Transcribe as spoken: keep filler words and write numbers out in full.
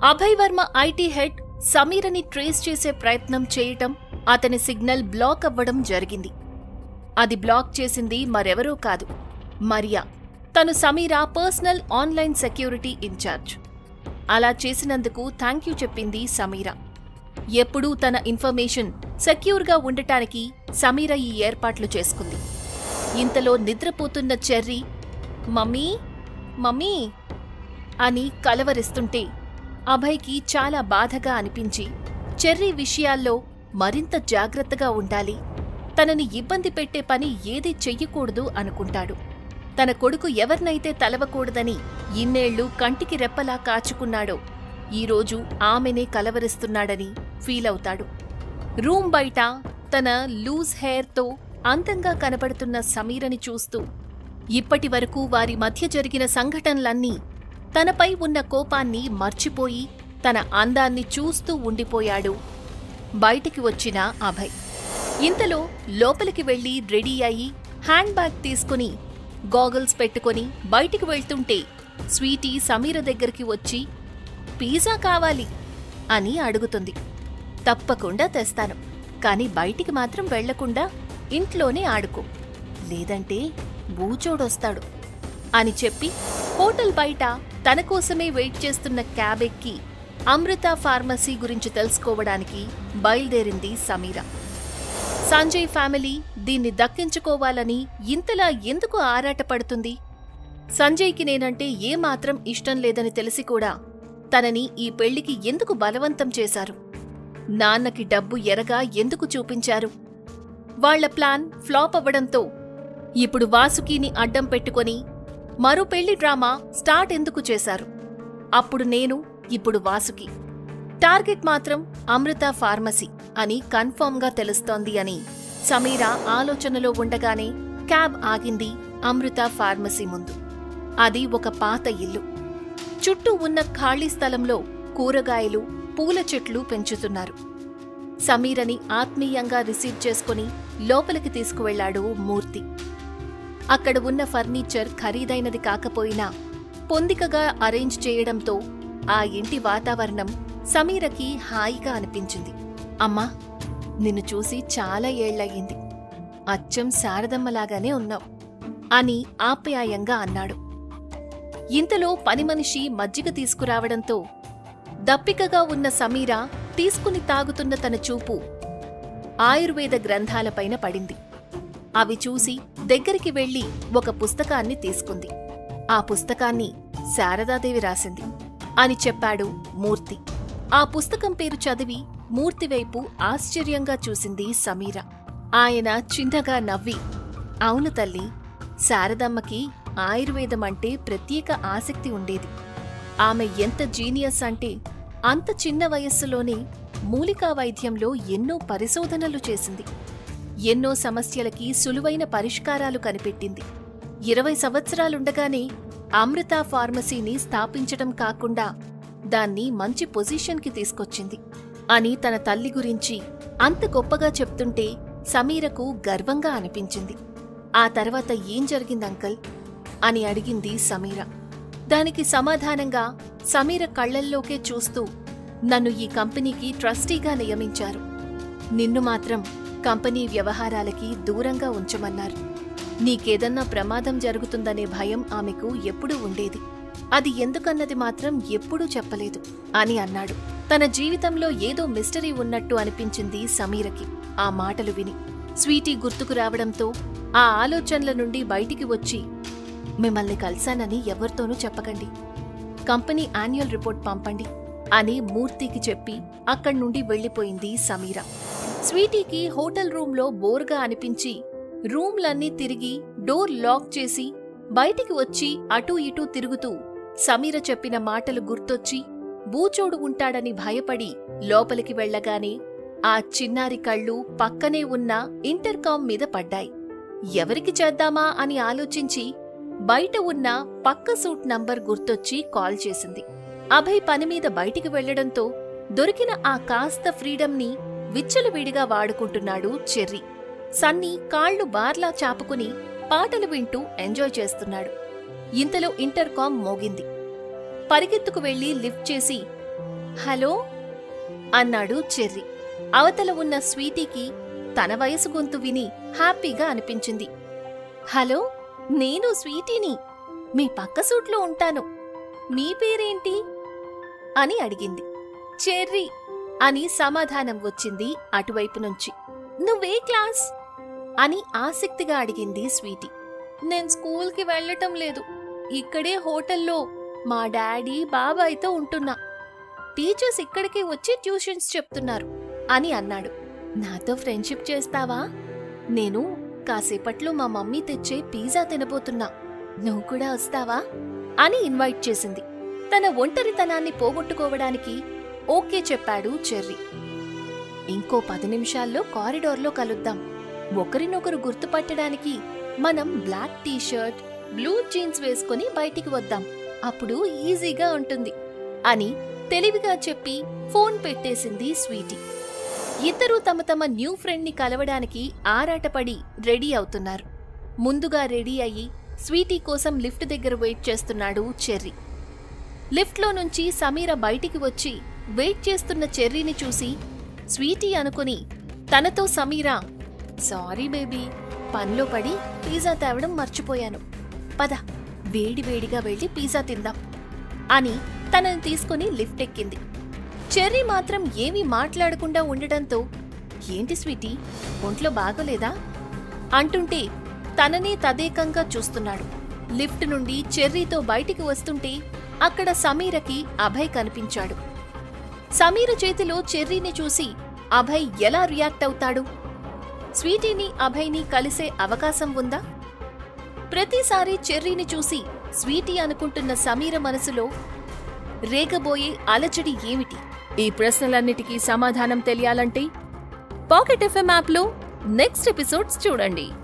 Abhay Varma IT head సమీరని trace చేసే ప్రయత్నం చేయటం, అతని సిగ్నల్ బ్లాక్ అవ్వడం జరిగింది. అది బ్లాక్ చేసింది మరెవరో కాదు, మరియా. తను Sameera personal online security incharge. అలా చేసినందుకు థ్యాంక్ యూ చెప్పింది సమీర. ఎప్పుడూ తన ఇన్ఫర్మేషన్ సెక్యూర్గా ఉండటానికి సమీర ఈ ఏర్పాట్లు చేసుకుంది. ఇంతలో నిద్రపోతున్న చెర్రీ మమ్మీ మమ్మీ అని కలవరిస్తుంటే అభయ్కి చాలా బాధగా అనిపించి చెర్రీ విషయాల్లో మరింత జాగ్రత్తగా ఉండాలి, తనని ఇబ్బంది పెట్టే పని ఏదీ చెయ్యకూడదు అనుకుంటాడు. తన కొడుకు ఎవరినైతే తలవకూడదని ఇన్నేళ్లు కంటికి రెప్పలా కాచుకున్నాడో ఈరోజు ఆమెనే కలవరిస్తున్నాడని ఫీలవుతాడు. రూమ్ బయట తన లూజ్ హెయిర్తో అందంగా కనబడుతున్న సమీరని చూస్తూ ఇప్పటివరకు వారి మధ్య జరిగిన సంఘటనలన్నీ తనపై ఉన్న కోపాన్ని మర్చిపోయి తన అందాన్ని చూస్తూ ఉండిపోయాడు బయటికి వచ్చిన అభయ్. ఇంతలో లోపలికి వెళ్లి రెడీ అయి హ్యాండ్ బ్యాగ్ తీసుకుని గాగల్స్ పెట్టుకుని బయటికి వెళ్తుంటే స్వీటీ సమీర దగ్గరికి వచ్చి పిజ్జా కావాలి అని అడుగుతుంది. తప్పకుండా తెస్తాను, కాని బయటికి మాత్రం వెళ్లకుండా ఇంట్లోనే ఆడుకో, లేదంటే బూచోడొస్తాడు అని చెప్పి హోటల్ బయట తన కోసమే వెయిట్ చేస్తున్న క్యాబ్ ఎక్కి అమృత ఫార్మసీ గురించి తెలుసుకోవడానికి బయలుదేరింది సమీర. సంజయ్ ఫ్యామిలీ దీన్ని దక్కించుకోవాలని ఇంతలా ఎందుకు ఆరాటపడుతుంది? సంజయ్కి నేనంటే ఏమాత్రం ఇష్టం లేదని తెలిసి కూడా తనని ఈ పెళ్లికి ఎందుకు బలవంతం చేశారు? నాన్నకి డబ్బు ఎరగా ఎందుకు చూపించారు? వాళ్ల ప్లాన్ ఫ్లాప్ అవ్వడంతో ఇప్పుడు వాసుకిని అడ్డం పెట్టుకొని మరో పెళ్లి డ్రామా స్టార్ట్ ఎందుకు చేశారు? అప్పుడు నేను, ఇప్పుడు వాసుకి. టార్గెట్ మాత్రం అమృత ఫార్మసీ అని కన్ఫర్మ్గా తెలుస్తోంది అని సమీర ఆలోచనలో ఉండగానే క్యాబ్ ఆగింది అమృత ఫార్మసీ ముందు. అది ఒక పాత ఇల్లు. చుట్టూ ఉన్న ఖాళీ స్థలంలో కూరగాయలు, పూల చెట్లు పెంచుతున్నారు. సమీరని ఆత్మీయంగా రిసీవ్ చేసుకుని లోపలికి తీసుకువెళ్లాడు మూర్తి. అక్కడ ఉన్న ఫర్నిచర్ ఖరీదైనది కాకపోయినా పొందికగా అరేంజ్ చేయడంతో ఆ ఇంటి వాతావరణం సమీరకి హాయిగా అనిపించింది. అమ్మా, నిన్ను చూసి చాలా ఏళ్లయ్యింది, అచ్చం శారదమ్మలాగానే ఉన్నావు అని ఆప్యాయంగా అన్నాడు. ఇంతలో పనిమనిషి మజ్జిగ తీసుకురావడంతో దప్పికగా ఉన్న సమీర తీసుకుని తాగుతున్న తన చూపు ఆయుర్వేద గ్రంథాలపైన పడింది. అవి చూసి దగ్గరికి వెళ్లి ఒక పుస్తకాన్ని తీసుకుంది. ఆ పుస్తకాన్ని శారదాదేవి రాసింది అని చెప్పాడు మూర్తి. ఆ పుస్తకం పేరు చదివి మూర్తివైపు ఆశ్చర్యంగా చూసింది సమీర. ఆయన చిన్నగా నవ్వి, అవును తల్లి, శారదమ్మకి ఆయుర్వేదం అంటే ప్రత్యేక ఆసక్తి ఉండేది. ఆమె ఎంత జీనియస్ అంటే అంత చిన్న వయస్సులోనే మూలికా వైద్యంలో ఎన్నో పరిశోధనలు చేసింది. ఎన్నో సమస్యలకి సులువైన పరిష్కారాలు కనిపెట్టింది. ఇరవై సంవత్సరాలుండగానే అమృత ఫార్మసీని స్థాపించటం కాకుండా దాన్ని మంచి పొజిషన్కి తీసుకొచ్చింది అని తన తల్లి గురించి అంత గొప్పగా చెప్తుంటే సమీరకు గర్వంగా అనిపించింది. ఆ తర్వాత ఏం జరిగింది అంకల్ అని అడిగింది సమీర. దానికి సమాధానంగా సమీర కళ్లల్లోకే చూస్తూ, నన్ను ఈ కంపెనీకి ట్రస్టీగా నియమించారు. నిన్ను మాత్రం కంపెనీ వ్యవహారాలకి దూరంగా ఉంచమన్నారు. నీకేదన్నా ప్రమాదం జరుగుతుందనే భయం ఆమెకు ఎప్పుడూ ఉండేది. అది ఎందుకన్నది మాత్రం ఎప్పుడూ చెప్పలేదు అని అన్నాడు. తన జీవితంలో ఏదో మిస్టరీ ఉన్నట్టు అనిపించింది సమీరకి ఆ మాటలు విని. స్వీటీ గుర్తుకు రావడంతో ఆ ఆలోచనల నుండి బయటికి వచ్చి, మిమ్మల్ని కలిశానని ఎవరితోనూ చెప్పకండి, కంపెనీ యాన్యువల్ రిపోర్ట్ పంపండి అని మూర్తికి చెప్పి అక్కడ్నుండి వెళ్లిపోయింది సమీర. స్వీటీకి హోటల్ రూంలో బోర్గా అనిపించి రూమ్లన్నీ తిరిగి డోర్ లాక్ చేసి బయటికి వచ్చి అటూ ఇటూ తిరుగుతూ సమీర చెప్పిన మాటలు గుర్తొచ్చి బూచోడు ఉంటాడని భయపడి లోపలికి వెళ్లగానే ఆ చిన్నారి కళ్ళు పక్కనే ఉన్న ఇంటర్కామ్ మీద పడ్డాయి. ఎవరికి చేద్దామా అని ఆలోచించి బయట ఉన్న పక్క సూట్ నంబర్ గుర్తొచ్చి కాల్ చేసింది. అభయ్ పనిమీద బయటికి వెళ్లడంతో దొరికిన ఆ కాస్త ఫ్రీడమ్ని విచ్చలవిడిగా వాడుకుంటున్నాడు చెర్రీ. సన్నీ కాళ్లు బార్లా చాపుకుని పాటలు వింటూ ఎంజాయ్ చేస్తున్నాడు. ఇంతలో ఇంటర్కామ్ మోగింది. పరిగెత్తుకు వెళ్లి లిఫ్ట్ చేసి, హలో అన్నాడు చెర్రీ. అవతల ఉన్న స్వీటీకి తన వయసు గొంతు విని హ్యాపీగా అనిపించింది. హలో, నేను స్వీటీని, మీ పక్క సూట్లో ఉంటాను. మీ పేరేంటి అని అడిగింది. చెర్రీ అని సమాధానం వచ్చింది అటువైపు నుంచి. నువ్వే క్లాస్ అని ఆసక్తిగా అడిగింది స్వీటీ. నేను స్కూల్కి వెళ్ళటం లేదు, ఇక్కడే హోటల్లో మా డాడీ బాబాయ్తో ఉంటున్నా. టీచర్స్ ఇక్కడికి వచ్చి ట్యూషన్స్ చెప్తున్నారు అని అన్నాడు. నాతో ఫ్రెండ్షిప్ చేస్తావా? నేను కాసేపట్లో మా మమ్మీ తెచ్చే పిజ్జా తినబోతున్నా, నువ్వు కూడా వస్తావా అని ఇన్వైట్ చేసింది. తన ఒంటరితనాన్ని పోగొట్టుకోవడానికి ఓకే చెప్పాడు చెర్రీ. ఇంకో పది నిమిషాల్లో కారిడార్లో కలుద్దాం. ఒకరినొకరు గుర్తుపట్టడానికి మనం బ్లాక్ టీషర్ట్, బ్లూ జీన్స్ వేసుకుని బయటికి వద్దాం, అప్పుడు ఈజీగా ఉంటుంది అని తెలివిగా చెప్పి ఫోన్ పెట్టేసింది స్వీటీ. ఇద్దరూ తమ తమ న్యూ ఫ్రెండ్ని కలవడానికి ఆరాటపడి రెడీ అవుతున్నారు. ముందుగా రెడీ అయ్యి స్వీటీ కోసం లిఫ్ట్ దగ్గర వెయిట్ చేస్తున్నాడు చెర్రీ. లిఫ్ట్లో నుంచి సమీర బయటికి వచ్చి వెయిట్ చేస్తున్న చెర్రీని చూసి స్వీటీ అనుకుని తనతో సమీర, సారీ బేబీ, పనిలో పడి పిజ్జా తేవడం మర్చిపోయాను, పద వేడి వేడిగా వెళ్ళి పిజ్జా తిందాం అని తనని తీసుకుని లిఫ్ట్ ఎక్కింది. చెర్రీ మాత్రం ఏమీ మాట్లాడకుండా ఉండటంతో, ఏంటి స్వీటీ, ఒంట్లో బాగోలేదా అంటుంటే తననే తదేకంగా చూస్తున్నాడు. లిఫ్ట్ నుండి చెర్రీతో బయటికి వస్తుంటే అక్కడ సమీరకి అభయ్ కనిపించాడు. సమీర చేతిలో చెర్రీని చూసి అభయ్ ఎలా రియాక్ట్ అవుతాడు? స్వీటీని అభయ్ని కలిసే అవకాశం ఉందా? ప్రతిసారి చెర్రీని చూసి స్వీటీ అనుకుంటున్న సమీర మనసులో రేగబోయే అలజడి ఏమిటి? ఈ ప్రశ్నలన్నిటికీ సమాధానం తెలియాలంటే పాకెట్ ఎఫ్ఎం యాప్లో నెక్స్ట్ ఎపిసోడ్స్ చూడండి.